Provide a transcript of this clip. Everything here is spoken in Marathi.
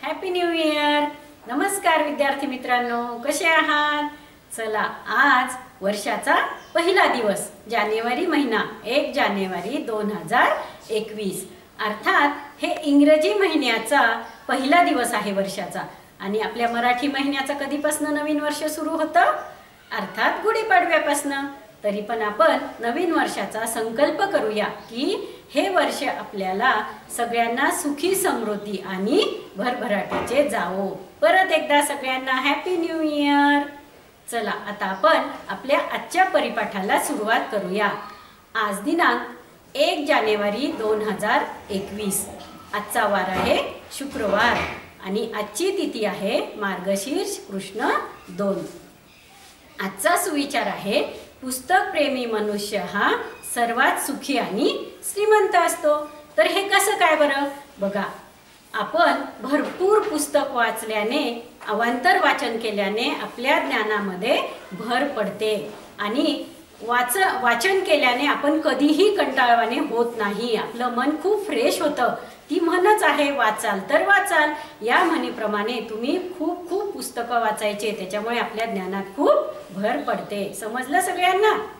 Happy new year. नमस्कार विद्यार्थी मित्रांनो, कसे आहात? चला, आज वर्षाचा पहिला दिवस, जानेवारी महिना, 1 जानेवारी 2021, अर्थात हे इंग्रजी महिन्याचा पहिला दिवस आहे वर्षाचा। आणि आपल्या मराठी महिन्याचा कधीपासून नवीन वर्ष सुरू होतं? अर्थात गुढीपाडव्यापासून। तरी पण आपण नवीन वर्षाचा संकल्प करूया की हे वर्ष आपल्याला सगळ्यांना सुखी समृद्धी आणि भरभराटीचे जावो। परत एकदा सगळ्यांना हॅपी न्यू इयर। चला, आता आपण आपल्या आजच्या परिपाठाला सुरुवात करूया। आज दिनांक 1 जानेवारी 2021। आजचा वार आहे शुक्रवार आणि आजची तिथी आहे मार्गशीर्ष कृष्ण 2। आजचा सुविचार आहे, पुस्तक प्रेमी मनुष्य हा सर्वात सुखी आणि श्रीमंत असतो। तर हे कसं काय बरं? बघा, आपण भरपूर पुस्तक वाचल्याने, अवांतर वाचन केल्याने आपल्या ज्ञानामध्ये भर पडते आणि वाचन केल्याने आपण कधीही कंटाळवाणे होत नाही। आपलं मन खूप फ्रेश होतं। ती म्हणच आहे, वाचाल तर वाचाल। या म्हणीप्रमाणे तुम्ही खूप पुस्तकं वाचायचे, त्याच्यामुळे आपल्या ज्ञानात खूप भर पडते। समजलं सगळ्यांना?